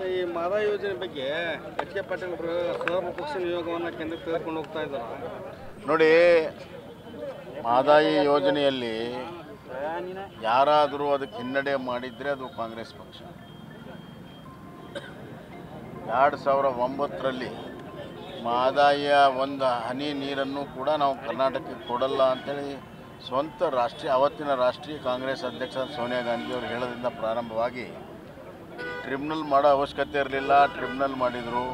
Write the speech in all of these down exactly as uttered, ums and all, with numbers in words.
ಈ ಮಾದಾ ಯೋಜನೆ ಬಗ್ಗೆ ಎಚ್ ಕೆ ಪಾಟೀಲ್ ಅವರು ಸರ್ವಪಕ್ಷ ನಿಯೋಗವನ್ನು ಕೇಂದ್ರಕ್ಕೆ ತೆಗೆದುಕೊಂಡು ಹೋಗ್ತಾ ಇದ್ದಾರೆ ನೋಡಿ. ಮಾದಾಯಿ ಯೋಜನೆಯಲ್ಲಿ ಯಾರಾದರೂ ಅದಕ್ಕೆ ಹಿನ್ನಡೆ ಮಾಡಿದರೆ ಅದು ಕಾಂಗ್ರೆಸ್ ಪಕ್ಷ. ಎರಡು ಸಾವಿರ ಒಂಬತ್ತರಲ್ಲಿ ಮಾದಾಯಿಯ ಒಂದು ಹನಿ ನೀರನ್ನು ಕೂಡ ನಾವು ಕರ್ನಾಟಕಕ್ಕೆ ಕೊಡಲ್ಲ ಅಂಥೇಳಿ ಸ್ವಂತ ರಾಷ್ಟ್ರೀಯ ಅವತ್ತಿನ ರಾಷ್ಟ್ರೀಯ ಕಾಂಗ್ರೆಸ್ ಅಧ್ಯಕ್ಷ ಸೋನಿಯಾ ಗಾಂಧಿಯವರು ಹೇಳೋದ್ರಿಂದ ಪ್ರಾರಂಭವಾಗಿ ಟ್ರಿಬ್ಯುನಲ್ ಮಾಡೋ ಅವಶ್ಯಕತೆ ಇರಲಿಲ್ಲ, ಟ್ರಿಬ್ಯುನಲ್ ಮಾಡಿದರು.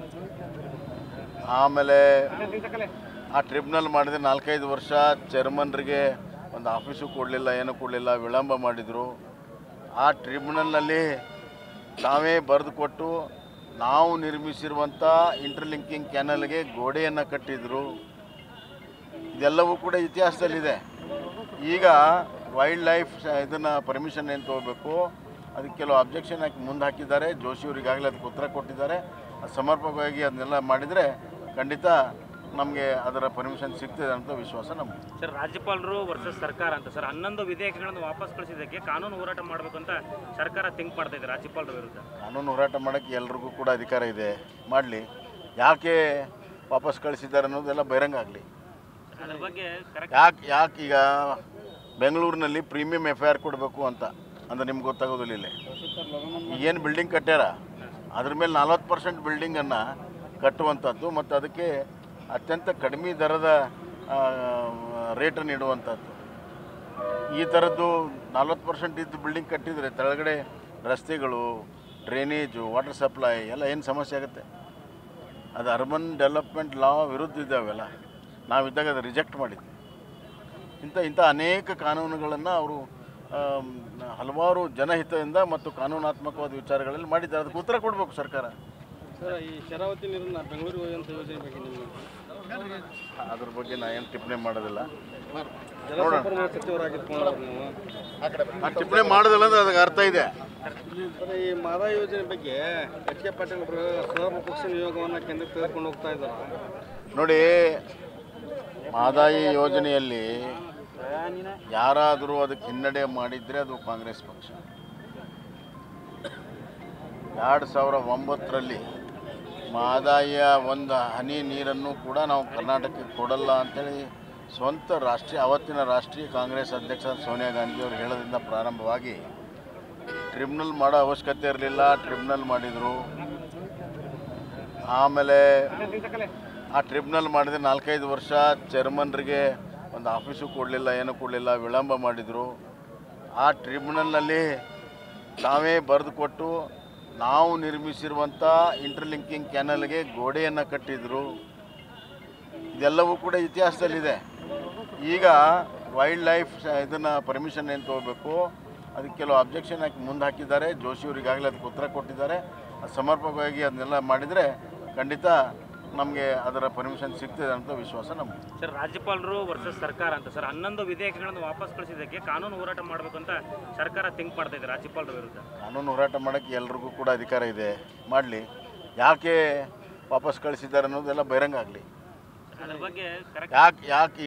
ಆಮೇಲೆ ಆ ಟ್ರಿಬ್ಯುನಲ್ ಮಾಡಿದರೆ ನಾಲ್ಕೈದು ವರ್ಷ ಚೇರ್ಮನ್ರಿಗೆ ಒಂದು ಆಫೀಸು ಕೊಡಲಿಲ್ಲ, ಏನೂ ಕೊಡಲಿಲ್ಲ, ವಿಳಂಬ ಮಾಡಿದರು. ಆ ಟ್ರಿಬ್ಯುನಲ್ನಲ್ಲಿ ತಾವೇ ಬರೆದು ಕೊಟ್ಟು ನಾವು ನಿರ್ಮಿಸಿರುವಂಥ ಇಂಟರ್ಲಿಂಕಿಂಗ್ ಕ್ಯಾನಲ್ಗೆ ಗೋಡೆಯನ್ನು ಕಟ್ಟಿದರು. ಇದೆಲ್ಲವೂ ಕೂಡ ಇತಿಹಾಸದಲ್ಲಿದೆ. ಈಗ ವೈಲ್ಡ್ ಲೈಫ್ ಇದನ್ನು ಪರ್ಮಿಷನ್ ಏನು ತೊಗೋಬೇಕು, ಅದಕ್ಕೆ ಕೆಲವು ಅಬ್ಜೆಕ್ಷನ್ ಹಾಕಿ ಮುಂದೆ ಹಾಕಿದ್ದಾರೆ. ಜೋಶಿಯವರು ಈಗಾಗಲೇ ಅದಕ್ಕೆ ಉತ್ತರ ಕೊಟ್ಟಿದ್ದಾರೆ. ಸಮರ್ಪಕವಾಗಿ ಅದನ್ನೆಲ್ಲ ಮಾಡಿದರೆ ಖಂಡಿತ ನಮಗೆ ಅದರ ಪರ್ಮಿಷನ್ ಸಿಗ್ತದೆ ಅಂತ ವಿಶ್ವಾಸ ನಮಗೆ. ಸರ್, ರಾಜ್ಯಪಾಲರು ವರ್ಸಸ್ ಸರ್ಕಾರ ಅಂತ ಸರ್ ಹನ್ನೊಂದು ವಿಧೇಯಕಗಳನ್ನು ವಾಪಸ್ ಕಳಿಸಿದ್ದಕ್ಕೆ ಕಾನೂನು ಹೋರಾಟ ಮಾಡಬೇಕು ಅಂತ ಸರ್ಕಾರ ಥಿಂಕ್ ಮಾಡ್ತಾ ಇದೆ ರಾಜ್ಯಪಾಲರ ವಿರುದ್ಧ. ಕಾನೂನು ಹೋರಾಟ ಮಾಡೋಕ್ಕೆ ಎಲ್ರಿಗೂ ಕೂಡ ಅಧಿಕಾರ ಇದೆ, ಮಾಡಲಿ. ಯಾಕೆ ವಾಪಸ್ ಕಳಿಸಿದ್ದಾರೆ ಅನ್ನೋದೆಲ್ಲ ಬಹಿರಂಗ ಆಗಲಿ. ಅದ್ರ ಬಗ್ಗೆ ಯಾಕೆ ಯಾಕೆ ಈಗ ಬೆಂಗಳೂರಿನಲ್ಲಿ ಪ್ರೀಮಿಯಂ ಎಫ್ ಐ ಆರ್ ಕೊಡಬೇಕು ಅಂತ ಅಂದ್ರೆ ನಿಮ್ಗೆ ಗೊತ್ತಾಗೋದಿಲ್ಲ. ಇಲ್ಲಿ ಈಗೇನು ಬಿಲ್ಡಿಂಗ್ ಕಟ್ಟ್ಯಾರ ಅದ್ರ ಮೇಲೆ ನಲ್ವತ್ತು ಪರ್ಸೆಂಟ್ ಬಿಲ್ಡಿಂಗನ್ನು ಕಟ್ಟುವಂಥದ್ದು ಮತ್ತು ಅದಕ್ಕೆ ಅತ್ಯಂತ ಕಡಿಮೆ ದರದ ರೇಟನ್ನು ಇಡುವಂಥದ್ದು. ಈ ಥರದ್ದು ನಲ್ವತ್ತು ಪರ್ಸೆಂಟ್ ಇದ್ದು ಬಿಲ್ಡಿಂಗ್ ಕಟ್ಟಿದರೆ ಕೆಳಗಡೆ ರಸ್ತೆಗಳು, ಡ್ರೈನೇಜು, ವಾಟರ್ ಸಪ್ಲೈ ಎಲ್ಲ ಏನು ಸಮಸ್ಯೆ ಆಗುತ್ತೆ. ಅದು ಅರ್ಬನ್ ಡೆವಲಪ್ಮೆಂಟ್ ಲಾ ವಿರುದ್ಧ ಇದ್ದಾವೆಲ್ಲ. ನಾವಿದ್ದಾಗ ಅದು ರಿಜೆಕ್ಟ್ ಮಾಡಿದ್ವಿ. ಇಂಥ ಇಂಥ ಅನೇಕ ಕಾನೂನುಗಳನ್ನು ಅವರು ಹಲವಾರು ಜನಹಿತದಿಂದ ಮತ್ತು ಕಾನೂನಾತ್ಮಕವಾದ ವಿಚಾರಗಳಲ್ಲಿ ಮಾಡಿದ್ದಾರೆ. ಅದಕ್ಕೆ ಉತ್ತರ ಕೊಡಬೇಕು ಸರ್ಕಾರ. ಸರ್, ಈ ಶರಾವತಿ ನೀರನ್ನು ಬೆಂಗಳೂರಿಗೆ ಹೋಗುವಂಥ ಯೋಜನೆ ಬಗ್ಗೆ ನಿಮ್ಮ ಅದ್ರ ಬಗ್ಗೆ ನಾ ಏನು ಟಿಪ್ಪಣಿ ಮಾಡೋದಿಲ್ಲ. ಜಲಸಂಪನ್ಮೂಲ ಸಚಿವರಾಗಿರ್ಕೊಂಡು ನೀವು ಆ ಟಿಪ್ಪಣಿ ಮಾಡೋದಿಲ್ಲ ಅಂದ್ರೆ ಅದಕ್ಕೆ ಅರ್ಥ ಇದೆ. ಸರ್, ಈ ಮಾದಾ ಯೋಜನೆ ಬಗ್ಗೆ ಎಚ್ ಕೆ ಪಾಟೀಲ್ ಅವರು ಸರ್ವಪಕ್ಷ ನಿಯೋಗವನ್ನು ಕೇಂದ್ರಕ್ಕೆ ತೆಗೆದುಕೊಂಡು ಹೋಗ್ತಾ ಇದ್ದಾರೆ ನೋಡಿ. ಮಾದಾಯಿ ಯೋಜನೆಯಲ್ಲಿ ಯಾರಾದರೂ ಅದಕ್ಕೆ ಹಿನ್ನಡೆ ಮಾಡಿದರೆ ಅದು ಕಾಂಗ್ರೆಸ್ ಪಕ್ಷ. ಎರಡು ಸಾವಿರ ಒಂಬತ್ತರಲ್ಲಿ ಮಾದಾಯಿಯ ಒಂದು ಹನಿ ನೀರನ್ನು ಕೂಡ ನಾವು ಕರ್ನಾಟಕಕ್ಕೆ ಕೊಡಲ್ಲ ಅಂಥೇಳಿ ಸ್ವಂತ ರಾಷ್ಟ್ರೀಯ ಅವತ್ತಿನ ರಾಷ್ಟ್ರೀಯ ಕಾಂಗ್ರೆಸ್ ಅಧ್ಯಕ್ಷ ಸೋನಿಯಾ ಗಾಂಧಿಯವರು ಹೇಳೋದ್ರಿಂದ ಪ್ರಾರಂಭವಾಗಿ ಟ್ರಿಬ್ಯುನಲ್ ಮಾಡೋ ಅವಶ್ಯಕತೆ ಇರಲಿಲ್ಲ, ಟ್ರಿಬ್ಯುನಲ್ ಮಾಡಿದರು. ಆಮೇಲೆ ಆ ಟ್ರಿಬ್ಯುನಲ್ ಮಾಡಿದರೆ ನಾಲ್ಕೈದು ವರ್ಷ ಚೇರ್ಮನ್ರಿಗೆ ಒಂದು ಆಫೀಸು ಕೊಡಲಿಲ್ಲ, ಏನೂ ಕೊಡಲಿಲ್ಲ, ವಿಳಂಬ ಮಾಡಿದರು. ಆ ಟ್ರಿಬ್ಯುನಲ್ನಲ್ಲಿ ತಾವೇ ಬರೆದು ಕೊಟ್ಟು ನಾವು ನಿರ್ಮಿಸಿರುವಂಥ ಇಂಟರ್ಲಿಂಕಿಂಗ್ ಕ್ಯಾನಲ್ಗೆ ಗೋಡೆಯನ್ನು ಕಟ್ಟಿದರು. ಇದೆಲ್ಲವೂ ಕೂಡ ಇತಿಹಾಸದಲ್ಲಿದೆ. ಈಗ ವೈಲ್ಡ್ ಲೈಫ್ ಇದನ್ನು ಪರ್ಮಿಷನ್ ಏನು ತೊಗೋಬೇಕು, ಅದಕ್ಕೆ ಕೆಲವು ಅಬ್ಜೆಕ್ಷನ್ ಹಾಕಿ ಮುಂದೆ ಹಾಕಿದ್ದಾರೆ. ಜೋಶಿಯವರು ಈಗಾಗಲೇ ಅದಕ್ಕೆ ಉತ್ತರ ಕೊಟ್ಟಿದ್ದಾರೆ. ಸಮರ್ಪಕವಾಗಿ ಅದನ್ನೆಲ್ಲ ಮಾಡಿದರೆ ಖಂಡಿತ ನಮಗೆ ಅದರ ಪರ್ಮಿಷನ್ ಸಿಗ್ತದೆ ಅಂತ ವಿಶ್ವಾಸ ನಮಗೆ. ಸರ್, ರಾಜ್ಯಪಾಲರು ವರ್ಸಸ್ ಸರ್ಕಾರ ಅಂತ ಸರ್ ಹನ್ನೊಂದು ವಿಧೇಯಕಗಳನ್ನು ವಾಪಸ್ ಕಳಿಸಿದ್ದಕ್ಕೆ ಕಾನೂನು ಹೋರಾಟ ಮಾಡಬೇಕು ಅಂತ ಸರ್ಕಾರ ಥಿಂಕ್ ಮಾಡ್ತಾ ಇದೆ ರಾಜ್ಯಪಾಲರ ವಿರುದ್ಧ. ಕಾನೂನು ಹೋರಾಟ ಮಾಡೋಕ್ಕೆ ಎಲ್ರಿಗೂ ಕೂಡ ಅಧಿಕಾರ ಇದೆ, ಮಾಡಲಿ. ಯಾಕೆ ವಾಪಸ್ ಕಳಿಸಿದ್ದಾರೆ ಅನ್ನೋದೆಲ್ಲ ಬಹಿರಂಗ ಆಗಲಿ. ಅದ್ರ ಬಗ್ಗೆ ಯಾಕೆ ಯಾಕೆ